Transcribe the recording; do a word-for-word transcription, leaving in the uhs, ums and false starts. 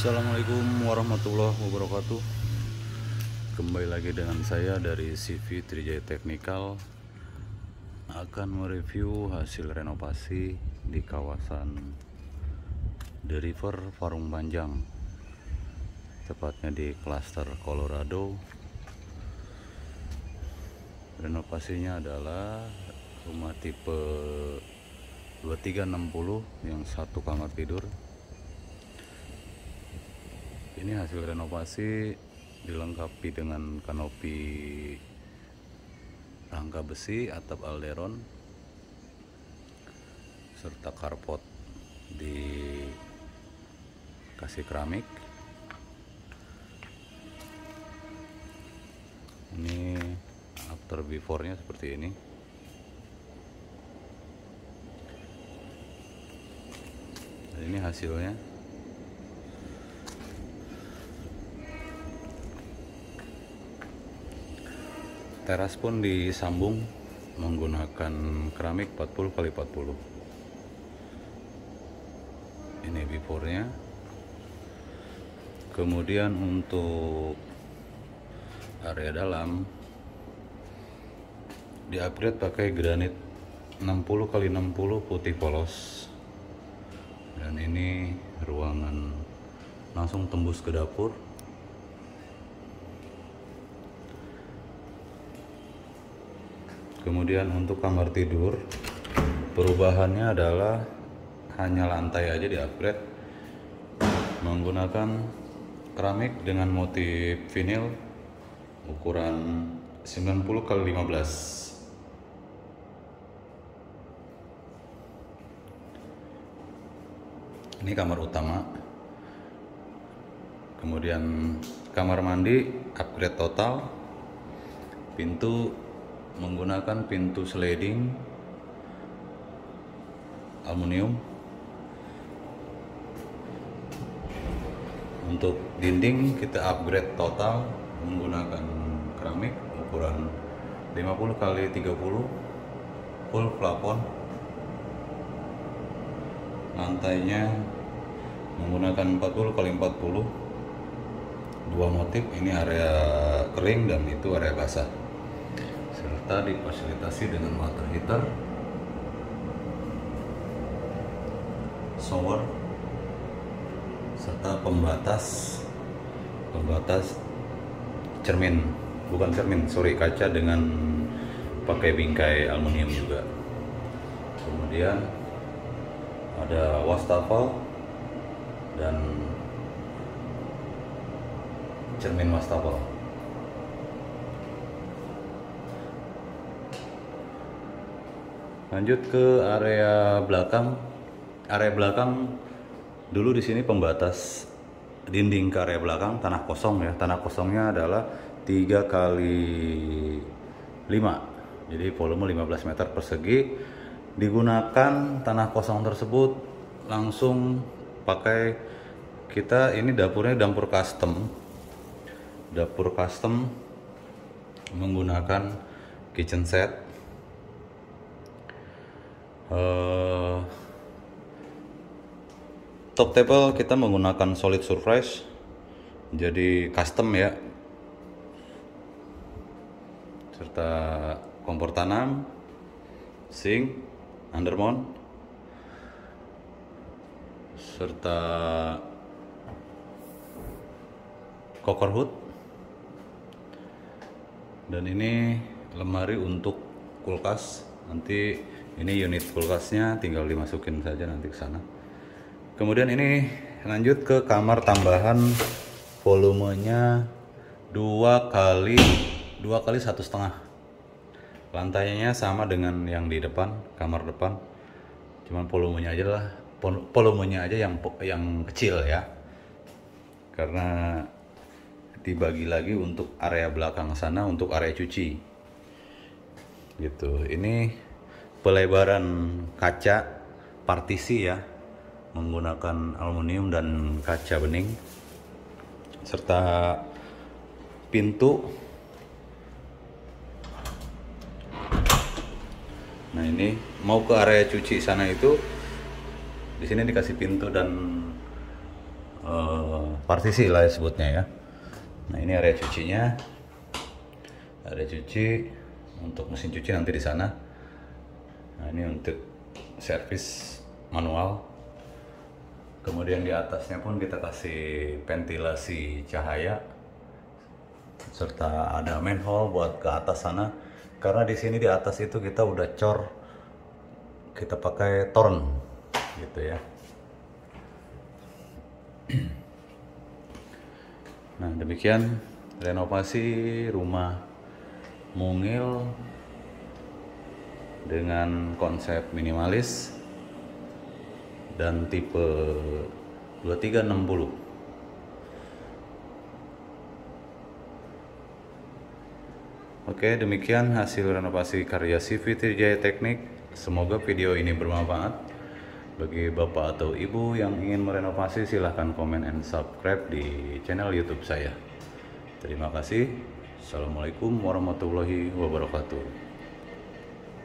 Assalamualaikum warahmatullahi wabarakatuh. Kembali lagi dengan saya dari C V Trijaya Technical, akan mereview hasil renovasi di kawasan The River Parung Panjang, tepatnya di klaster Colorado. Renovasinya adalah rumah tipe dua tiga enam nol yang satu kamar tidur. Ini hasil renovasi dilengkapi dengan kanopi rangka besi, atap alderon, serta carport dikasih keramik. Ini after before-nya seperti ini. Dan ini hasilnya. Teras pun disambung menggunakan keramik empat puluh kali empat puluh. Ini before-nya. Kemudian untuk area dalam di-upgrade pakai granit enam puluh kali enam puluh putih polos. Dan ini ruangan langsung tembus ke dapur. Kemudian untuk kamar tidur, perubahannya adalah hanya lantai aja di-upgrade menggunakan keramik dengan motif vinil ukuran sembilan puluh kali lima belas. Ini kamar utama. Kemudian kamar mandi upgrade total. Pintu menggunakan pintu sliding aluminium. Untuk dinding kita upgrade total menggunakan keramik ukuran lima puluh kali tiga puluh full plafon. Lantainya menggunakan empat puluh kali empat puluh, dua motif, ini area kering dan itu area basah, serta difasilitasi dengan water heater, shower, serta pembatas pembatas cermin, bukan cermin, sorry kaca dengan pakai bingkai aluminium juga. Kemudian ada wastafel dan cermin wastafel. Lanjut ke area belakang. Area belakang dulu di sini pembatas dinding ke area belakang tanah kosong ya. Tanah kosongnya adalah tiga kali lima. Jadi volume lima belas meter persegi. Digunakan tanah kosong tersebut langsung pakai kita, ini dapurnya dapur custom. Dapur custom menggunakan kitchen set. Uh, top table kita menggunakan solid surface, jadi custom ya, serta kompor tanam, sink, undermount, serta coker hood. Dan ini lemari untuk kulkas. Nanti ini unit kulkasnya tinggal dimasukin saja nanti ke sana. Kemudian ini lanjut ke kamar tambahan, volumenya dua kali dua kali satu setengah. Lantainya sama dengan yang di depan, kamar depan. Cuman volumenya aja lah, volumenya aja yang yang kecil ya. Karena dibagi lagi untuk area belakang sana untuk area cuci. Gitu. Ini pelebaran kaca partisi ya, menggunakan aluminium dan kaca bening, serta pintu. Nah ini mau ke area cuci sana itu, di sini dikasih pintu dan uh, partisi lah ya sebutnya ya. Nah ini area cucinya, area cuci untuk mesin cuci nanti di sana. Nah ini untuk servis manual. Kemudian di atasnya pun kita kasih ventilasi cahaya, serta ada manhole buat ke atas sana. Karena di sini di atas itu kita udah cor, kita pakai torn gitu ya. Nah demikian renovasi rumah mungil dengan konsep minimalis dan tipe dua tiga enam nol. Oke, demikian hasil renovasi karya C V Trijaya Teknik. Semoga video ini bermanfaat. Bagi bapak atau ibu yang ingin merenovasi, silahkan komen and subscribe di channel YouTube saya. Terima kasih. Assalamualaikum warahmatullahi wabarakatuh.